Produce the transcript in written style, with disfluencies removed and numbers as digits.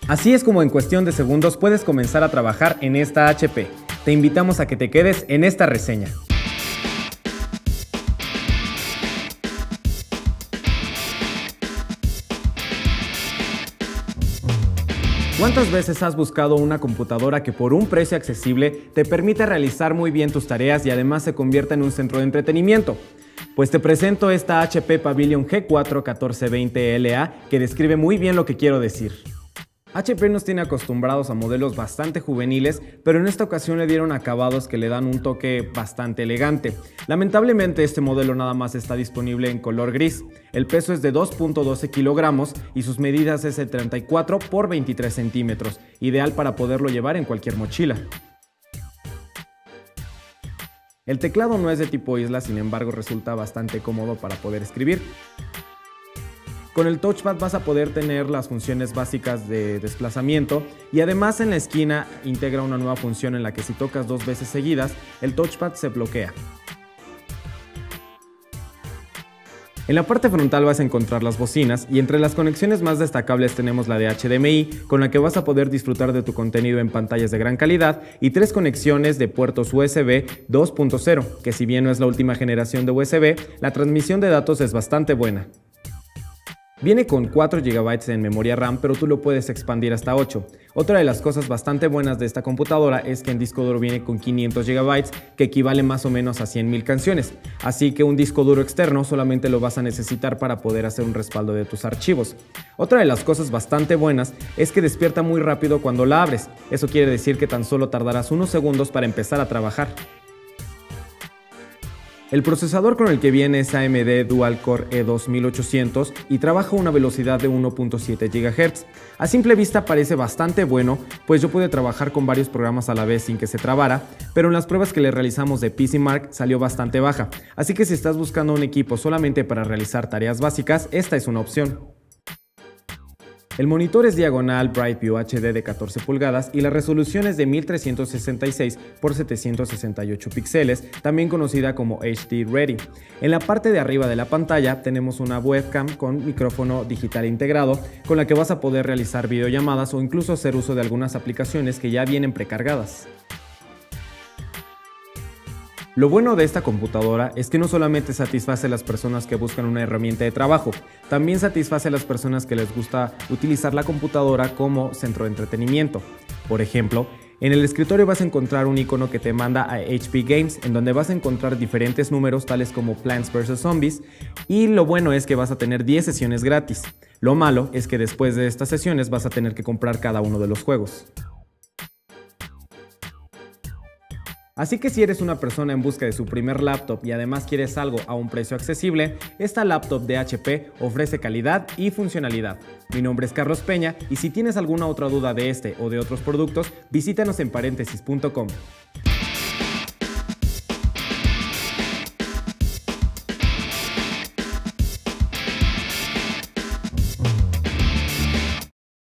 Así es como en cuestión de segundos puedes comenzar a trabajar en esta HP. Te invitamos a que te quedes en esta reseña. ¿Cuántas veces has buscado una computadora que por un precio accesible te permite realizar muy bien tus tareas y además se convierta en un centro de entretenimiento? Pues te presento esta HP Pavilion G4 1420LA que describe muy bien lo que quiero decir. HP nos tiene acostumbrados a modelos bastante juveniles, pero en esta ocasión le dieron acabados que le dan un toque bastante elegante. Lamentablemente este modelo nada más está disponible en color gris. El peso es de 2.12 kilogramos y sus medidas es de 34 por 23 centímetros, ideal para poderlo llevar en cualquier mochila. El teclado no es de tipo isla, sin embargo resulta bastante cómodo para poder escribir. Con el touchpad vas a poder tener las funciones básicas de desplazamiento y además en la esquina integra una nueva función en la que si tocas 2 veces seguidas, el touchpad se bloquea. En la parte frontal vas a encontrar las bocinas y entre las conexiones más destacables tenemos la de HDMI, con la que vas a poder disfrutar de tu contenido en pantallas de gran calidad, y 3 conexiones de puertos USB 2.0, que si bien no es la última generación de USB, la transmisión de datos es bastante buena. Viene con 4 GB en memoria RAM, pero tú lo puedes expandir hasta 8. Otra de las cosas bastante buenas de esta computadora es que en disco duro viene con 500 GB, que equivale más o menos a 100.000 canciones. Así que un disco duro externo solamente lo vas a necesitar para poder hacer un respaldo de tus archivos. Otra de las cosas bastante buenas es que despierta muy rápido cuando la abres. Eso quiere decir que tan solo tardarás unos segundos para empezar a trabajar. El procesador con el que viene es AMD Dual Core E2800 y trabaja a una velocidad de 1.7 GHz. A simple vista parece bastante bueno, pues yo pude trabajar con varios programas a la vez sin que se trabara, pero en las pruebas que le realizamos de PCMark salió bastante baja, así que si estás buscando un equipo solamente para realizar tareas básicas, esta es una opción. El monitor es diagonal BrightView HD de 14 pulgadas y la resolución es de 1366 x 768 píxeles, también conocida como HD Ready. En la parte de arriba de la pantalla tenemos una webcam con micrófono digital integrado, con la que vas a poder realizar videollamadas o incluso hacer uso de algunas aplicaciones que ya vienen precargadas. Lo bueno de esta computadora es que no solamente satisface a las personas que buscan una herramienta de trabajo, también satisface a las personas que les gusta utilizar la computadora como centro de entretenimiento. Por ejemplo, en el escritorio vas a encontrar un icono que te manda a HP Games, en donde vas a encontrar diferentes números tales como Plants vs Zombies, y lo bueno es que vas a tener 10 sesiones gratis. Lo malo es que después de estas sesiones vas a tener que comprar cada uno de los juegos. Así que si eres una persona en busca de su primer laptop y además quieres algo a un precio accesible, esta laptop de HP ofrece calidad y funcionalidad. Mi nombre es Carlos Peña y si tienes alguna otra duda de este o de otros productos, visítanos en paréntesis.com.